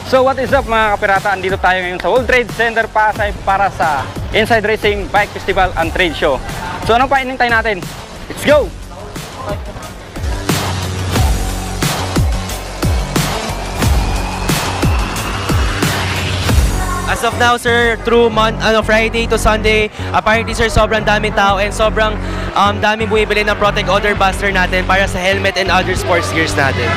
So what is up mga kapirata, andito tayo ngayon sa World Trade Center Pasay para sa Inside Racing Bike Festival and Trade Show. So anong pa inintay natin? Let's go! As of now, sir, through Friday to Sunday, apparently, sir, sobrang daming tao and sobrang daming bumibili ng Protect Odor Buster natin para sa helmet and other sports gears natin.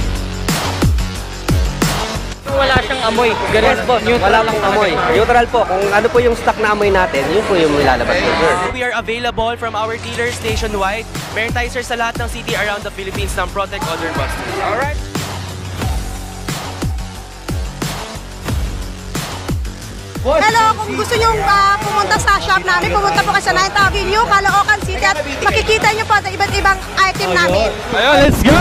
Wala siyang amoy. Ganun po, wala lang amoy. Neutral po. Kung ano po yung stock na amoy natin, yun po yung ilalabas po, sir. We are available from our dealers nationwide. Meron tayo, sir, sa lahat ng city around the Philippines ng Protect Odor Buster. Alright! Hello, kung gusto nyo pumunta sa shop namin, pumunta po kayo sa 9th Avenue, Caloocan City at makikita nyo po sa iba't ibang item namin. Ayun, let's go!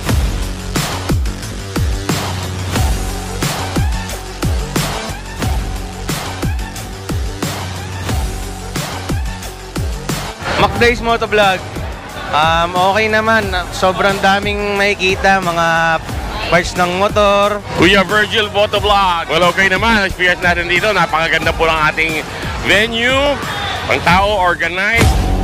MacDays Motovlog. Okay naman. Sobrang daming makikita, mga parts ng motor. Kuya Virgil Motovlog. Well, okay naman. Experience natin dito. Napakaganda po ng ating venue. Ang tao, organized.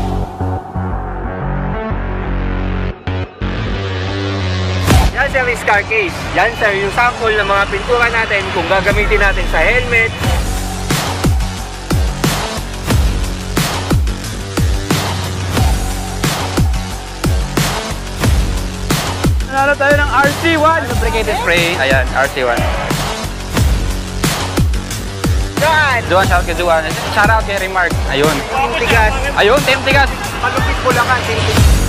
Yan, sir, is car case. Yan, sir, yung sample ng mga pintura natin kung gagamitin natin sa helmet. Nanalo tayo ng RC1! Lubricated spray. Ayan, RC1. Duan, shout kay Duan. Shout out kay Remark. Ayun. Team Tigas. Ayun, Team Tigas. Malupit po lang ka, Team Tigas.